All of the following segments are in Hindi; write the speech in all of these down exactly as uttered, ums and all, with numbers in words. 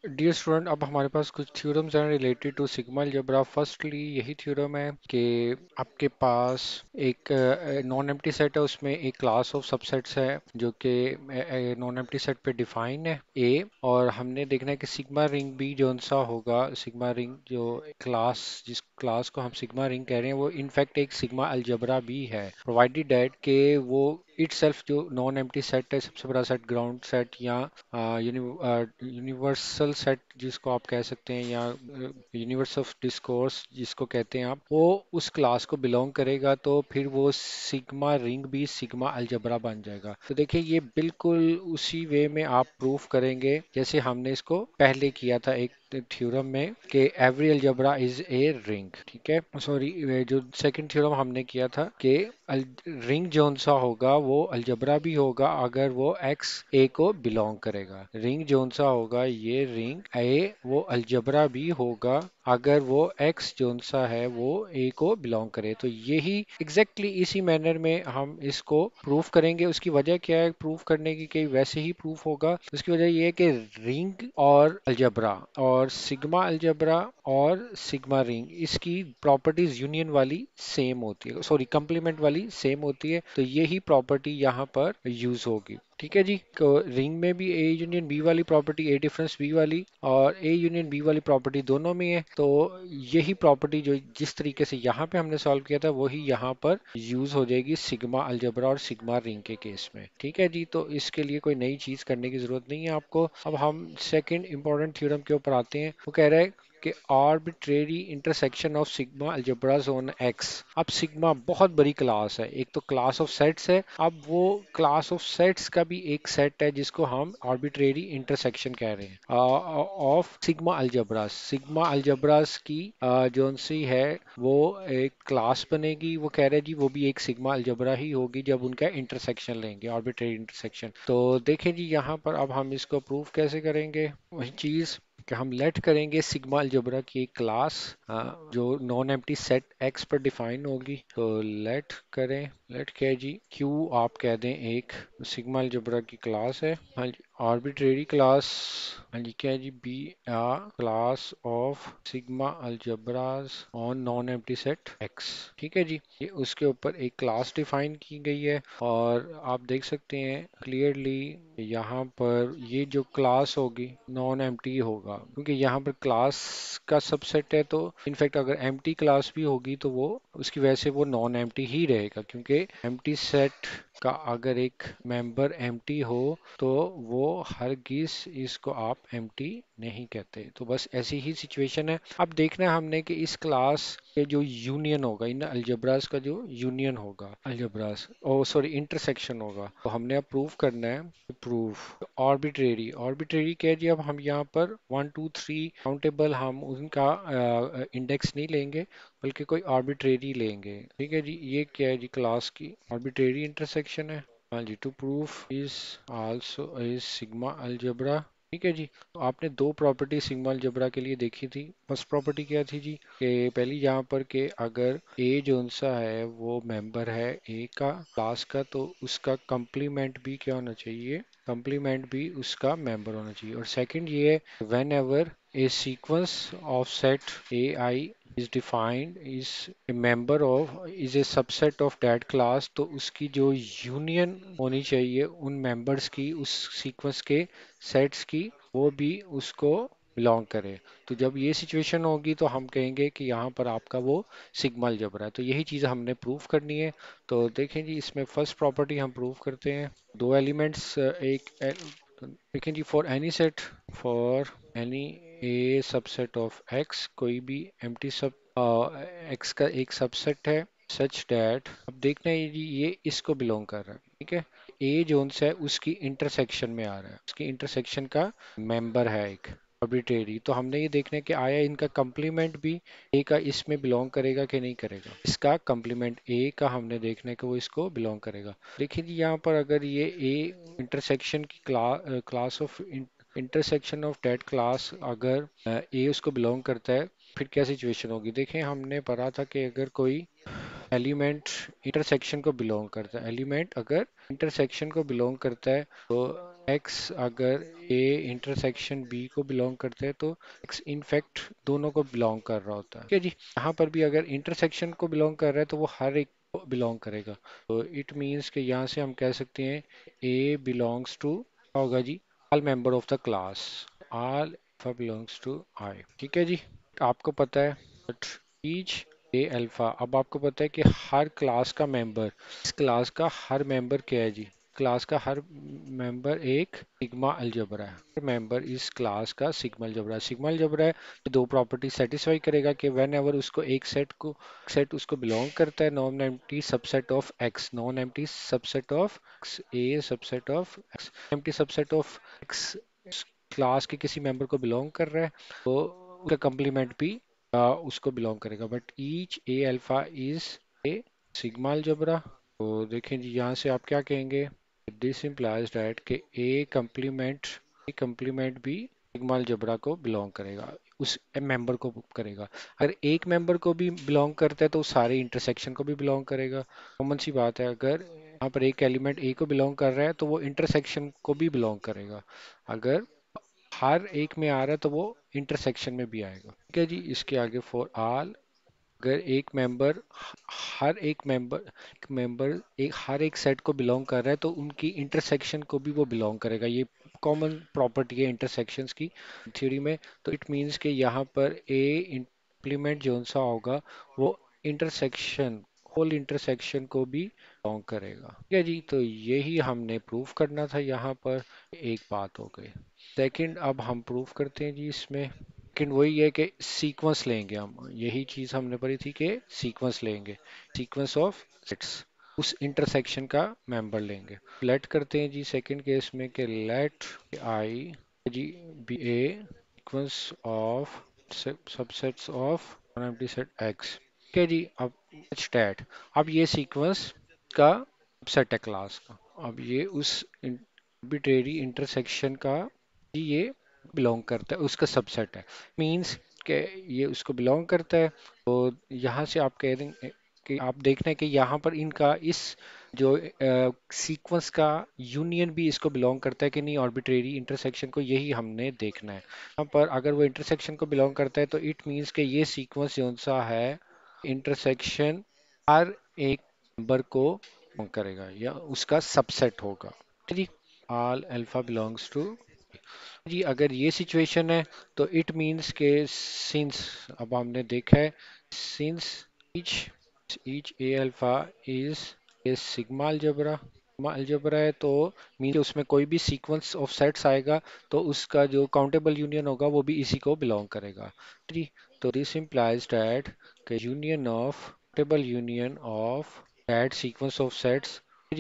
डियर स्टूडेंट, अब हमारे पास कुछ थ्योरम्स हैं related to sigma algebra. Firstly यही थ्योरम है कि आपके पास एक नॉन एम्प्टी सेट है, उसमें एक क्लास ऑफ सबसेट्स है जो कि नॉन एम्प्टी सेट पे डिफाइन है ए, और हमने देखना है कि सिग्मा रिंग भी जो सा होगा, सिग्मा रिंग जो क्लास जिस क्लास को हम सिग्मा रिंग कह रहे हैं वो इनफैक्ट एक सिग्मा अलजेब्रा भी है, प्रोवाइडेड दैट के वो इटसेल्फ जो नॉन एम्प्टी सेट है, सबसे बड़ा सेट ग्राउंड सेट या यूनिवर्सल सेट जिसको आप कह सकते हैं, या यूनिवर्स ऑफ डिस्कोर्स जिसको कहते हैं आप, वो उस क्लास को बिलोंग करेगा, तो फिर वो सिग्मा रिंग भी सिग्मा अलजेब्रा बन जाएगा। तो देखिए ये बिल्कुल उसी वे में आप प्रूफ करेंगे जैसे हमने इसको पहले किया था एक थ्योरम में कि every algebra is a ring. ठीक है, सॉरी, जो सेकंड थ्योरम हमने किया था कि रिंग जोन सा होगा वो अलजबरा भी होगा अगर वो एक्स ए को बिलोंग करेगा। रिंग जोन सा होगा ये रिंग ए वो अलजबरा भी होगा अगर वो एक्स जोन सा है वो ए को बिलोंग करे। तो यही एग्जैक्टली exactly इसी मैनर में हम इसको प्रूफ करेंगे। उसकी वजह क्या है प्रूफ करने की कि वैसे ही प्रूफ होगा। उसकी वजह ये है कि रिंग और अलजबरा और सिग्मा अलजबरा और सिग्मा रिंग इसकी प्रॉपर्टीज यूनियन वाली सेम होती है, सॉरी कंप्लीमेंट वाली सेम होती है। तो यही प्रॉपर्टी यहाँ पर यूज होगी। ठीक है जी, तो रिंग में भी ए यूनियन बी वाली प्रॉपर्टी, ए डिफरेंस बी वाली और ए यूनियन बी वाली प्रॉपर्टी दोनों में है। तो यही प्रॉपर्टी जो जिस तरीके से यहाँ पे हमने सॉल्व किया था वही यहाँ पर यूज हो जाएगी सिग्मा अलजेब्रा और सिग्मा रिंग के केस में। ठीक है जी, तो इसके लिए कोई नई चीज करने की जरूरत नहीं है आपको। अब हम सेकंड इंपॉर्टेंट थ्योरम के ऊपर आते हैं। वो कह रहा है कि arbitrary intersection of sigma algebras on X. अब सिग्मा बहुत बड़ी क्लास है, एक तो क्लास ऑफ सेट्स है, अब वो क्लास ऑफ सेट्स का भी एक सेट है जिसको हम आर्बिट्रेरी इंटरसेक्शन कह रहे हैं of sigma algebras. Sigma algebras की uh, जो सी है वो एक क्लास बनेगी। वो कह रहे हैं जी वो भी एक सिग्मा अलजेब्रा ही होगी जब उनका इंटरसेक्शन लेंगे, आर्बिट्रेरी इंटरसेक्शन। तो देखें जी यहाँ पर अब हम इसको प्रूव कैसे करेंगे। वही चीज कि हम लेट करेंगे सिग्मा अलजेब्रा की एक क्लास जो नॉन एम्प्टी सेट एक्स पर डिफाइन होगी। तो लेट करें, लेट क्या जी, क्यू आप कह दें एक सिग्मा अलजेब्रा की क्लास है। हाँ जी, आर्बिट्रेरी क्लास। हाँ जी, क्या है जी, be a class of sigma algebras on non empty set X. ठीक है जी, ये उसके ऊपर एक क्लास डिफाइन की गई है और आप देख सकते हैं क्लियरली यहाँ पर ये जो क्लास होगी नॉन एम्प्टी होगा, क्योंकि यहाँ पर क्लास का सबसेट है। तो इनफैक्ट अगर एम्प्टी क्लास भी होगी तो वो उसकी वजह से वो नॉन एम्प्टी ही रहेगा, क्योंकि एम्प्टी सेट का अगर एक मेंबर एम्प्टी हो तो वो हरगिज इसको आप एम्प्टी नहीं कहते। तो बस ऐसी ही सिचुएशन है। अब देखना है हमने कि इस क्लास के जो यूनियन होगा, इन अलजेब्रास का जो यूनियन होगा, अलजेब्रास ओ सॉरी इंटरसेक्शन होगा, तो हमने अब प्रूव करना है। प्रूफ आर्बिट्रेरी, आर्बिट्रेरी कह दिया। अब हम यहाँ पर वन टू थ्री काउंटेबल हम उनका इंडेक्स नहीं लेंगे बल्कि कोई आर्बिट्रेरी लेंगे। ठीक है जी, ये क्या है जी, क्लास की आर्बिट्रेरी इंटरसेक्शन है। हाँ जी, to proof is also is sigma algebra. ठीक है जी, तो आपने दो प्रॉपर्टी सिग्मा अलजेब्रा के लिए देखी थी। फर्स्ट प्रॉपर्टी क्या थी जी, कि पहली यहाँ पर के अगर ए जो सा है वो मेंबर है ए का क्लास का, तो उसका कंप्लीमेंट भी क्या होना चाहिए, कंप्लीमेंट भी उसका मेंबर होना चाहिए। और सेकंड ये है whenever a sequence of set A I is defined is a member of is a subset of that class, तो उसकी जो यूनियन होनी चाहिए उन मेंबर्स की, उस सीक्वेंस के सेट्स की, वो भी उसको बिलोंग करे। तो जब ये सिचुएशन होगी तो हम कहेंगे कि यहाँ पर आपका वो सिग्मा अलजेब्रा है। तो यही चीज़ हमने प्रूव करनी है। तो देखें जी, इसमें फर्स्ट प्रॉपर्टी हम प्रूव करते हैं। दो एलिमेंट्स एक देखें जी, for any set, for any A subset of X, कोई भी एम्प्टी सब एक्स का एक सबसेट है सच डैट, अब देखना है जी ये इसको बिलोंग कर रहा है। ठीक है, ए जोन से है उसकी इंटरसेक्शन में आ रहा है, उसकी इंटरसेक्शन का मेंबर है एक आर्बिट्रेरी। तो हमने ये देखना है कि आया इनका कंप्लीमेंट भी ए का इसमें बिलोंग करेगा कि नहीं करेगा। इसका कंप्लीमेंट ए का हमने देखना है कि वो इसको बिलोंग करेगा। देखिए जी यहाँ पर अगर ये ए इंटरसेक्शन की class class of intersection of that class अगर ए उसको बिलोंग करता है, फिर क्या सिचुएशन होगी। देखें हमने पढ़ा था कि अगर कोई एलिमेंट इंटरसेक्शन को बिलोंग करता है, एलिमेंट अगर इंटरसेक्शन को बिलोंग करता है तो एक्स अगर ए इंटरसेक्शन बी को बिलोंग करते हैं तो एक्स इनफैक्ट दोनों को बिलोंग कर रहा होता है। ठीक है जी, यहाँ पर भी अगर इंटरसेक्शन को बिलोंग कर रहा है तो वो हर एक को बिलोंग करेगा। तो इट मीन्स कि यहाँ से हम कह सकते हैं ए बिलोंग्स टू, क्या होगा जी, all member of the class, all belongs to I. ठीक है जी, आपको पता है बट ईच ए अल्फा, अब आपको पता है कि हर क्लास का मेंबर, इस क्लास का हर मेंबर क्या है जी, क्लास का हर मेंबर एक सिग्मा अलजेब्रा है, हर मेंबर इस क्लास का सिग्मा अलजेब्रा है। सिग्मा अलजेब्रा है तो दो प्रॉपर्टी सेटिस्फाई करेगा कि व्हेन एवर उसको एक सेट को सेट उसको बिलोंग करता है, non empty subset of X, non empty subset of X, A subset of X, empty subset of X class के किसी मेंबर को बिलोंग कर रहा है तो उसका कंप्लीमेंट भी आ, उसको बिलोंग करेगा। But each A alpha is a sigma algebra. तो देखें जी, यहाँ से आप क्या कहेंगे, दिस इम्प्लाइज दैट कि ए कंप्लीमेंट ए कंप्लीमेंट भी सिग्मा अलजेब्रा को बिलोंग करेगा, उस मेंबर को करेगा। अगर एक मेंबर को भी बिलोंग करता है तो सारे इंटरसेक्शन को भी बिलोंग करेगा। कॉमन सी बात है, अगर यहाँ पर एक एलिमेंट ए को बिलोंग कर रहा है तो वो इंटरसेक्शन को भी बिलोंग करेगा। अगर हर एक में आ रहा है तो वो इंटरसेक्शन में भी आएगा। ठीक है जी, इसके आगे फॉर ऑल, अगर एक मेंबर हर एक मेंबर मेंबर एक हर एक सेट को बिलोंग कर रहा है तो उनकी इंटरसेक्शन को भी वो बिलोंग करेगा। ये कॉमन प्रॉपर्टी है इंटरसेक्शंस की थ्योरी में। तो इट मींस कि यहाँ पर ए इंप्लीमेंट जो सा होगा वो इंटरसेक्शन, होल इंटरसेक्शन को भी बिलोंग करेगा। ठीक है जी, तो यही हमने प्रूफ करना था यहाँ पर। एक बात हो गई। सेकंड, अब हम प्रूफ करते हैं जी इसमें। सेकंड वही है कि सीक्वेंस लेंगे हम, यही चीज़ हमने पढ़ी थी कि सीक्वेंस लेंगे, सीक्वेंस ऑफ सेट्स, उस इंटरसेक्शन का मेंबर लेंगे। लेट करते हैं जी सेकंड केस में कि लेट आई जी be a sequence of subsets of non empty set X. ठीक है जी, अब स्टैट, अब ये सीक्वेंस का सबसेट है क्लास का। अब ये उस आर्बिट्रेरी इंटरसेक्शन का जी ये बिलोंग करता है, उसका सबसेट है। मींस कि ये उसको बिलोंग करता है। तो यहाँ से आप कह देंगे कि आप देखना है कि यहाँ पर इनका इस जो सीक्वेंस का यूनियन भी इसको बिलोंग करता है कि नहीं, आर्बिट्रेरी इंटरसेक्शन को, यही हमने देखना है। यहाँ पर अगर वो इंटरसेक्शन को बिलोंग करता है तो इट मीन्स कि ये सीक्वेंस जो सा है इंटरसेक्शन हर एक नंबर को belong करेगा या उसका सबसेट होगा। ठीक है जी, ऑल अल्फा बिलोंग्स टू जी। अगर ये सिचुएशन है तो इट मींस के सिंस, अब हमने देखा है since each each A alpha is a sigma algebra, sigma algebra है तो मीन उसमें कोई भी सीक्वेंस ऑफ सेट्स आएगा तो उसका जो काउंटेबल यूनियन होगा वो भी इसी को बिलोंग करेगा। जी, तो this implies that the union of table union of that sequence of sets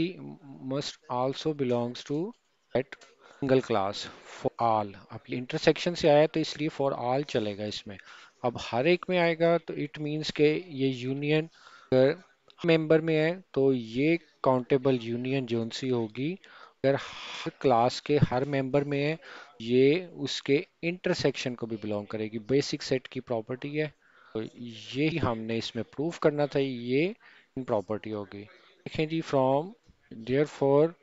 must also belongs to that single class for all. अब ये इंटरसेक्शन से आया तो इसलिए फॉर ऑल चलेगा इसमें। अब हर एक में आएगा तो इट मींस के ये यूनियन अगर मेंबर में है तो ये काउंटेबल यूनियन जोन सी होगी। अगर हर क्लास के हर मेंबर में है ये उसके इंटरसेक्शन को भी बिलोंग करेगी, बेसिक सेट की प्रॉपर्टी है। तो ये ही हमने इसमें प्रूफ करना था, ये प्रॉपर्टी होगी। देखें जी, from there for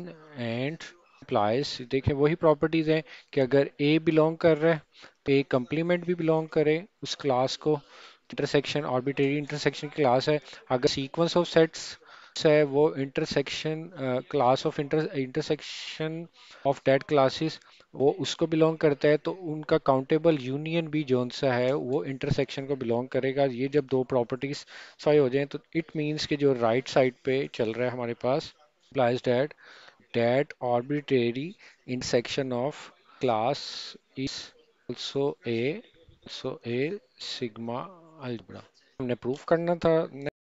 and implies, देखें वही प्रॉपर्टीज हैं कि अगर ए बिलोंग कर रहा है तो ए कंप्लीमेंट भी बिलोंग करे उस क्लास को। इंटरसेक्शन आर्बिट्रेरी इंटरसेक्शन की क्लास है। अगर सीक्वेंस ऑफ सेट्स है वो intersection class of inter intersection of that classes वो उसको बिलोंग करता है तो उनका काउंटेबल यूनियन भी जोन सा है वो इंटरसेक्शन को बिलोंग करेगा। ये जब दो प्रॉपर्टीज सही हो जाएं तो इट मींस कि जो राइट right साइड पे चल रहा है हमारे पास implies that that arbitrary intersection of class is also a also a sigma algebra। हमने प्रूफ करना था।